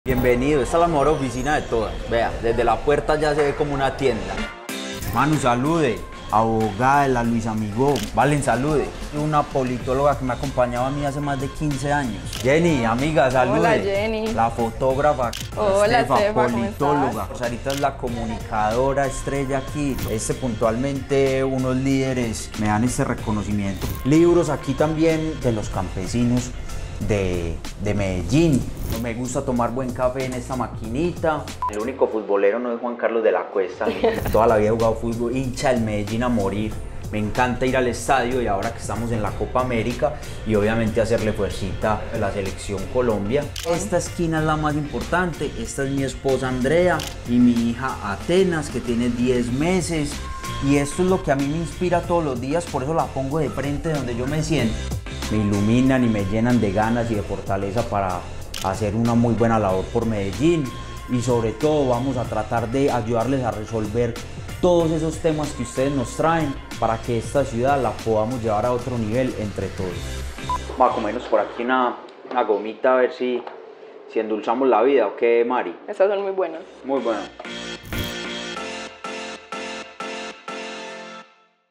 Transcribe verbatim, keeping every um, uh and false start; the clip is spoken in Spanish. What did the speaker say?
Bienvenido, esta es la mejor oficina de todas. Vea, desde la puerta ya se ve como una tienda. Manu, salude. Abogada de la Luis Amigó. Valen, salude. Una politóloga que me ha acompañado a mí hace más de quince años. Jenny, amiga, salude. Hola, Jenny. La fotógrafa. Hola, Estefa, Estefa, ¿cómo politóloga. estás? Sarita es la comunicadora estrella aquí. Este puntualmente unos líderes me dan este reconocimiento. Libros aquí también de los campesinos de, de Medellín. Me gusta tomar buen café en esta maquinita. El único futbolero no es Juan Carlos de la Cuesta. Toda la vida he jugado fútbol, hincha del Medellín a morir. Me encanta ir al estadio y ahora que estamos en la Copa América y obviamente hacerle fuercita a la selección Colombia. Esta esquina es la más importante. Esta es mi esposa Andrea y mi hija Atenas, que tiene diez meses. Y esto es lo que a mí me inspira todos los días, por eso la pongo de frente de donde yo me siento. Me iluminan y me llenan de ganas y de fortaleza para hacer una muy buena labor por Medellín, y sobre todo vamos a tratar de ayudarles a resolver todos esos temas que ustedes nos traen para que esta ciudad la podamos llevar a otro nivel entre todos. Vamos a comernos por aquí una, una gomita a ver si, si endulzamos la vida, ¿o qué, Mari? Estas son muy buenas. Muy buena.